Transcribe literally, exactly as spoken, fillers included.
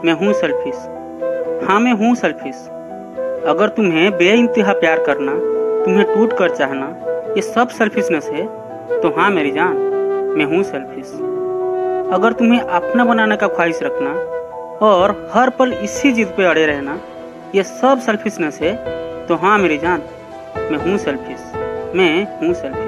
मैं हूँ सेल्फिश। हाँ मैं हूँ सेल्फिश। अगर तुम्हें बेइंतहा प्यार करना, तुम्हें टूट कर चाहना, ये सब सेल्फिशनेस है तो हाँ मेरी जान, मैं हूँ सेल्फिश। अगर तुम्हें अपना बनाने का ख्वाहिश रखना और हर पल इसी जिद पे अड़े रहना, ये सब सेल्फिशनेस है तो हाँ मेरी जान, मैं हूँ सेल्फिश। मैं हूँ सेल्फिश।